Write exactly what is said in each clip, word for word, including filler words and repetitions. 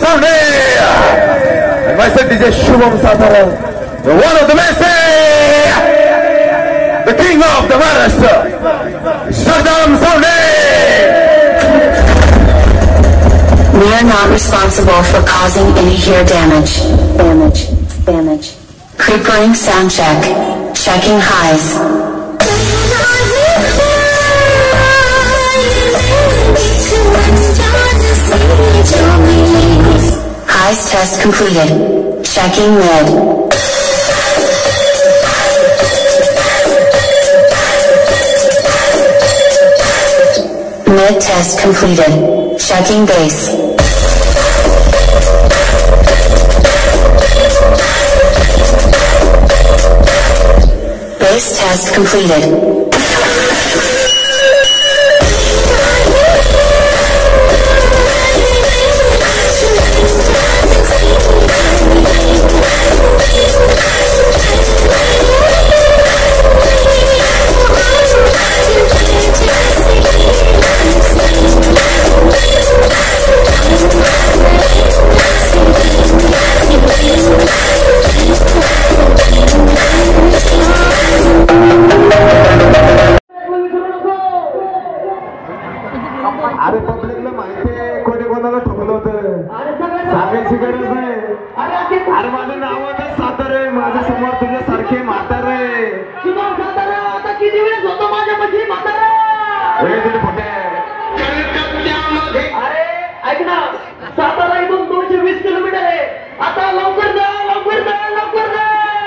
sound. And myself D J Shubham Satara, the one of the best, the king of the Maharashtra, Jagdamba. We are not responsible for causing any ear damage. Damage. Damage. Creepering sound check. Checking highs. Highs test completed. Checking mid. Mid test completed. Checking bass. Bass test completed. अरे पब्लिकला माहिती आहे कोणी कोणाला ठोकलं होतं सांगायची गरज नाही. अरे माझं नाव आता सातारे, माझ्या समोर तुझ्या सारखे म्हातारे. शुभम सातारा आता किती वेळेस होतो माझ्या मध्ये म्हातारा. हे तुझे फोटे. अरे ऐक ना, सातारा इथून दोनशे वीस किलोमीटर आहे. आता लवकर जा, लवकर जा, लवकर जा.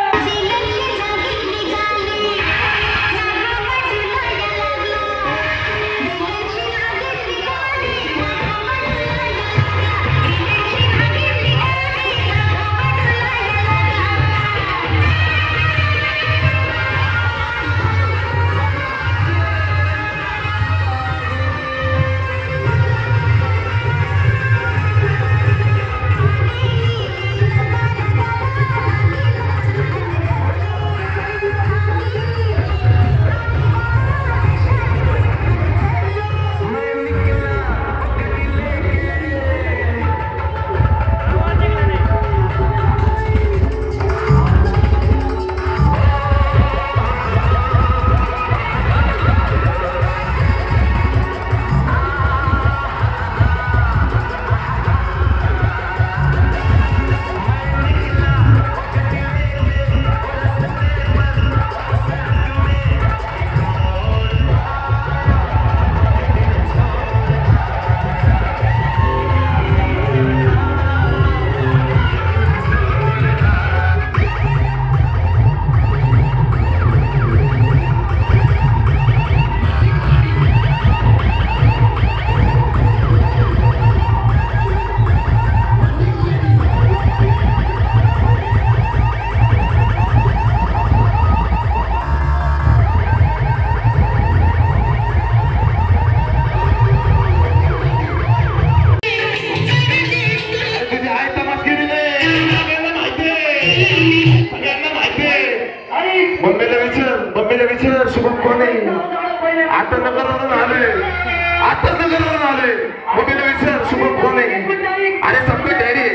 मम्मीला विचार शुभम कोण आहे. आता नगरवरून आले, आता नगरवरून आले. मम्मीला विचार शुभम कोण आहे. अरे सबके डॅडी.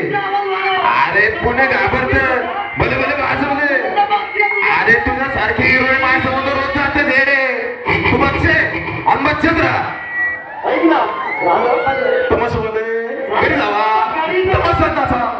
अरे पुणे घाबरत भले भले वाजवले. अरे तुझ्या सारखे हिरोईन माझ्यासमोर रोज जाते डेडे. तू बघचे आणि बच्चत राहा. ऐक ना, तमाशा मध्ये घरी जावा. तमाशा